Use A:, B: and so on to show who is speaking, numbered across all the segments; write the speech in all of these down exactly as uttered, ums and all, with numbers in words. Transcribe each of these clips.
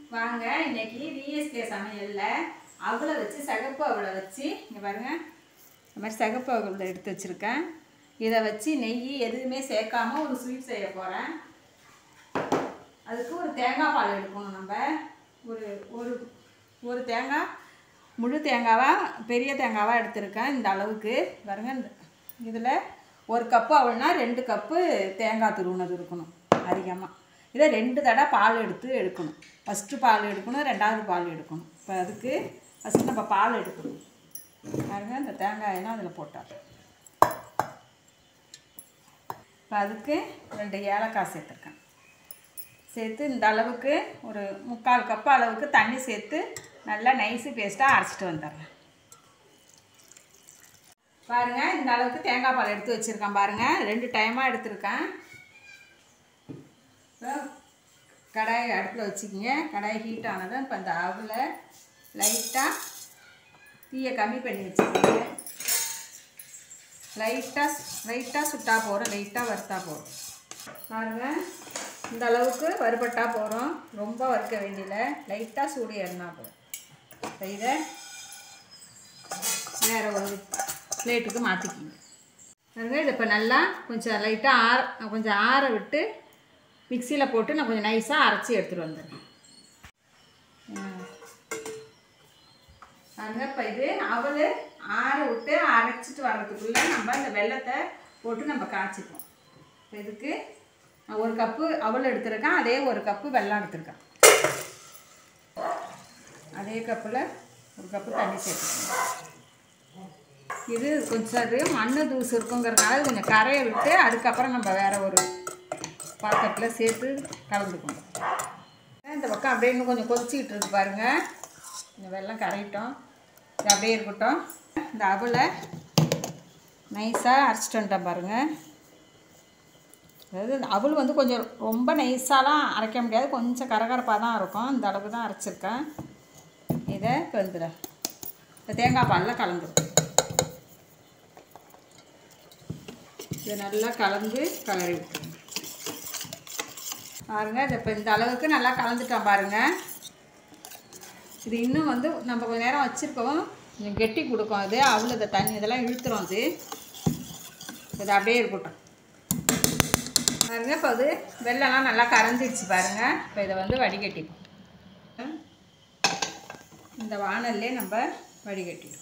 A: வாங்க இன்னைக்கு விஎஸ்கே சமையல்ல அவளை வச்சு சகப்பு அவளை வச்சு இங்கே பாருங்க இந்த மாதிரி சகப்பு அவளை எடுத்து வச்சுருக்கேன். இதை வச்சு நெய் எதுவுமே சேர்க்காம ஒரு ஸ்வீட் செய்ய போகிறேன். அதுக்கு ஒரு தேங்காய் பால் எடுக்கணும். நம்ம ஒரு ஒரு ஒரு தேங்காய் முழு தேங்காவாக பெரிய தேங்காவாக எடுத்துருக்கேன். இந்த அளவுக்கு பாருங்க. இந்த இதில் ஒரு கப்பு அவள்னா ரெண்டு கப்பு தேங்காய் துருவுனது இருக்கணும் அதிகமாக. இதை ரெண்டு தடவை பால் எடுத்து எடுக்கணும். ஃபஸ்ட்டு பால் எடுக்கணும், ரெண்டாவது பால் எடுக்கணும். இப்போ அதுக்கு ஃபஸ்ட்டு நம்ம பால் எடுக்கணும். பாருங்க இந்த தேங்காயெல்லாம் அதில் போட்டால். இப்போ அதுக்கு ரெண்டு ஏலக்காய் சேர்த்துருக்கேன். சேர்த்து இந்த அளவுக்கு ஒரு முக்கால் கப்பு அளவுக்கு தண்ணி சேர்த்து நல்லா நைஸு பேஸ்ட்டாக அரைச்சிட்டு வந்துடுறேன். பாருங்கள் இந்த அளவுக்கு தேங்காய் பால் எடுத்து வச்சுருக்கேன். பாருங்கள் ரெண்டு டைமாக எடுத்துருக்கேன். இப்போ கடாயை அடுப்பில் வச்சுக்கிங்க. கடாய் ஹீட் ஆனதும் இப்போ அந்த அவலை லைட்டாக தீயை கம்மி பண்ணி வச்சுக்கிங்க. லைட்டாக லைட்டாக சுட்டா போகிறோம், லைட்டாக வறுத்தா போகிறோம். பாருங்கள் இந்த அளவுக்கு வறுபட்டால் போகிறோம், ரொம்ப வறுக்க வேண்டியதில்லை. லைட்டாக சூடு ஏறினா போதும். இப்போ இதை வேறு ஒரு பிளேட்டுக்கு மாற்றிக்கிங்க. பாருங்கள் இதை இப்போ நல்லா கொஞ்சம் லைட்டாக ஆற கொஞ்சம் ஆற விட்டு மிக்சியில் போட்டு நான் கொஞ்சம் நைஸாக அரைச்சி எடுத்துகிட்டு வந்துடுறேன். பாருங்க இப்போ இது அவல் ஆற விட்டு அரைச்சிட்டு வர்றதுக்குள்ளே நம்ம இந்த வெல்லத்தை போட்டு நம்ம காய்ச்சிப்போம். இப்போ இதுக்கு நான் ஒரு கப்பு அவல் எடுத்துருக்கேன், அதே ஒரு கப்பு வெல்லம் எடுத்துருக்கேன். அதே கப்பில் ஒரு கப்பு தண்ணி சேர்த்துக்கணும். இது கொஞ்சம் அது மண் தூசு இருக்குங்கிறதுனால கொஞ்சம் கரையை விட்டு அதுக்கப்புறம் நம்ம வேறு ஒரு பாத்திரத்தில் சேர்த்து கலந்துக்கணும். இந்த பக்கம் அப்படியே இன்னும் கொஞ்சம் கொதிச்சிக்கிட்டு இருக்கு பாருங்கள். இந்த வெல்லம் கரையிட்டோம், இது அப்படியே இருக்கட்டும். இந்த அவலை நைஸாக அரைச்சிட்டு வந்துட்டேன் பாருங்கள். அதாவது அவல் வந்து கொஞ்சம் ரொம்ப நைஸாலாம் அரைக்க முடியாது, கொஞ்சம் கரகரப்பாக தான் இருக்கும். இந்த அளவுக்கு தான் அரைச்சிருக்கேன். இதை கலந்துடுறேன். இந்த தேங்காய் பாலில் கலந்துடும். இதை நல்லா கலந்து கலரி விட்டுருங்க. பாருங்கள் இதை இப்போ இந்த அளவுக்கு நல்லா கலந்துட்டோம் பாருங்கள். இது இன்னும் வந்து நம்ம கொஞ்சம் நேரம் வச்சுருக்கோம், கொஞ்சம் கெட்டி கொடுக்கும். அது அவ்வளோ இதை தண்ணி இதெல்லாம் இழுத்துரும். அது இது அப்படியே இருக்கட்டும். பாருங்கள் இப்போ அது வெள்ளம்லாம் நல்லா கரைஞ்சிடுச்சு பாருங்கள். இப்போ இதை வந்து வடிகட்டிப்போம். இந்த வாணல்லே நம்ம வடிகட்டிடும்.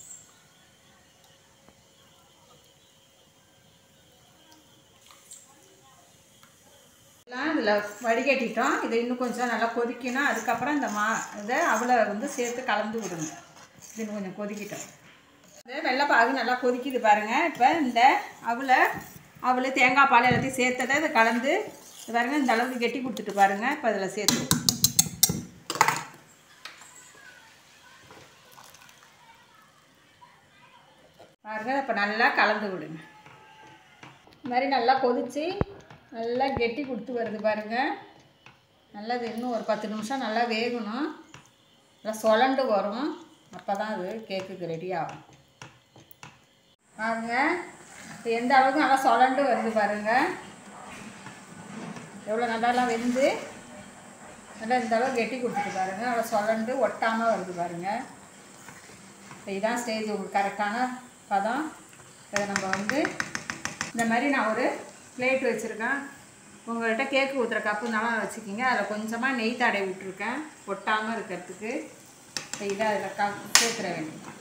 A: இதில் வடிகட்டிட்டோம். இதை இன்னும் கொஞ்சம் நல்லா கொதிக்கணும். அதுக்கப்புறம் இந்த மா இதை அவளை வந்து சேர்த்து கலந்து விடுங்க. இது இன்னும் கொஞ்சம் கொதிக்கிட்டோம். இது வெள்ளைப்பாகு நல்லா கொதிக்குது பாருங்கள். இப்போ இந்த அவளை அவளை தேங்காய் பால் எல்லாத்தையும் சேர்த்ததை இதை கலந்து பாருங்கள். இந்த அளவுக்கு கெட்டி கொடுத்துட்டு பாருங்கள். இப்போ அதில் சேர்த்து பாருங்கள். இப்போ நல்லா கலந்து விடுங்க. இந்த மாதிரி நல்லா கொதித்து நல்லா கெட்டி கொடுத்து வருது பாருங்கள். நல்லா இது இன்னும் ஒரு பத்து நிமிஷம் நல்லா வேகணும். நல்லா சொலண்டு வரும். அப்போ தான் அது கேக்குக்கு ரெடி ஆகும். பாருங்கள் இப்போ எந்த அளவுக்கு நல்லா சொலண்டு வருது பாருங்கள். எவ்வளோ நல்லாலாம் வெந்து நல்லா இந்த அளவுக்கு கெட்டி கொடுத்துட்டு பாருங்கள். நல்லா சொலண்டு ஒட்டாமல் வருது பாருங்கள். இப்போ இதுதான் ஸ்டேஜ் உங்களுக்கு கரெக்டான பதம். இதை நம்ம வந்து இந்த மாதிரி நான் ஒரு பிளேட் வச்சுருக்கேன். உங்கள்கிட்ட கேக்கு ஊற்றுற கப்புனாலும் வச்சுக்கிங்க. அதில் கொஞ்சமாக நெய் தடவி விட்டுருக்கேன் ஒட்டாமல் இருக்கிறதுக்கு. இப்போ இதை அதில் க சேர்த்துற வேண்டியது.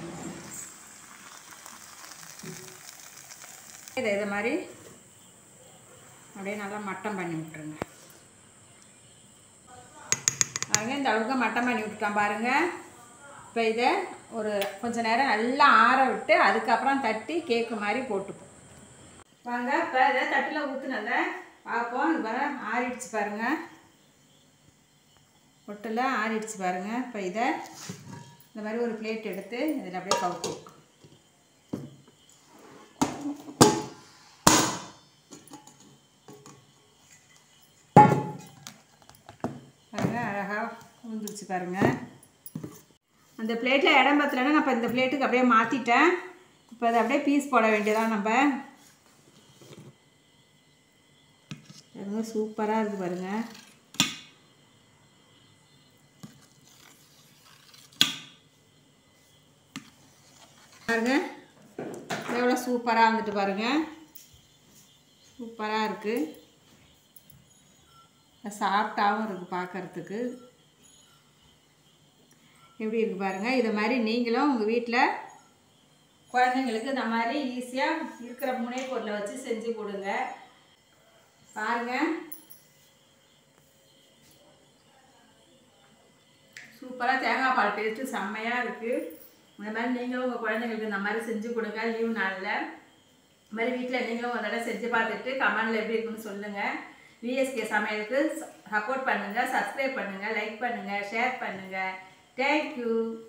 A: இதை இது மாதிரி அப்படியே நல்லா மட்டம் பண்ணி விட்டுருங்க. பாருங்கள் இந்த அளவுக்கு மட்டம் பண்ணி விட்டுட்டோம் பாருங்கள். இப்போ இதை ஒரு கொஞ்சம் நேரம் நல்லா ஆற விட்டு அதுக்கப்புறம் தட்டி கேக்கு மாதிரி போட்டுப்போம். வாங்க இப்போ இதை தட்டில் ஊற்றுனதை பார்ப்போம். இது வர ஆறிடுச்சு பாருங்கள். ஒட்டில் ஆறிடுச்சு பாருங்கள். இப்போ இதை இந்த மாதிரி ஒரு பிளேட் எடுத்து இதில் அப்படியே கவுத்து பாருங்கள். அழகாக ஊந்துருச்சு பாருங்கள். அந்த பிளேட்டில் இடம் பத்தலைன்னா நான் இப்போ இந்த பிளேட்டுக்கு அப்படியே மாற்றிட்டேன். இப்போ அதை அப்படியே பீஸ் போட வேண்டியதான் நம்ம. சூப்பராக இருக்குது பாருங்கள். பாருங்க எவ்வளோ சூப்பராக வந்துட்டு பாருங்கள், சூப்பராக இருக்குது, சாஃப்டாகவும் இருக்குது பார்க்குறதுக்கு. எப்படி இருக்குது பாருங்கள். இதை மாதிரி நீங்களும் உங்கள் வீட்டில் குழந்தைங்களுக்கு இந்த மாதிரி ஈஸியாக இருக்கிற முனை பொருளை வச்சு செஞ்சு கொடுங்க. பாருங்கள் சூப்பராக தேங்காய் பால் டேஸ்ட்டு செம்மையாக இருக்குது. இந்த மாதிரி நீங்களும் உங்கள் குழந்தைங்களுக்கு இந்த மாதிரி செஞ்சு கொடுங்க லீவ் நாளில். இந்த மாதிரி வீட்டில் நீங்களும் ஒரு தடவை செஞ்சு பார்த்துட்டு கமெண்டில் எப்படி இருக்குன்னு சொல்லுங்கள். விஎஸ்கே சமையலுக்கு சப்போர்ட் பண்ணுங்கள், சப்ஸ்கிரைப் பண்ணுங்கள், லைக் பண்ணுங்கள், ஷேர் பண்ணுங்கள். தேங்க்யூ.